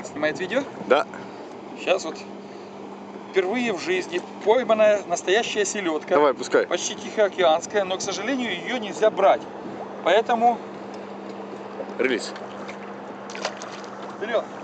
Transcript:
Снимает видео? Да. Сейчас вот впервые в жизни пойманная настоящая селедка. Давай, пускай. Почти тихоокеанская, но, к сожалению, ее нельзя брать. Поэтому... Релиз. Вперед!